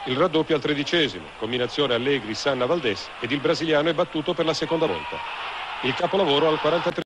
Il raddoppio al 13°, combinazione Allegri-Sanna Valdés ed il brasiliano è battuto per la seconda volta. Il capolavoro al 43°.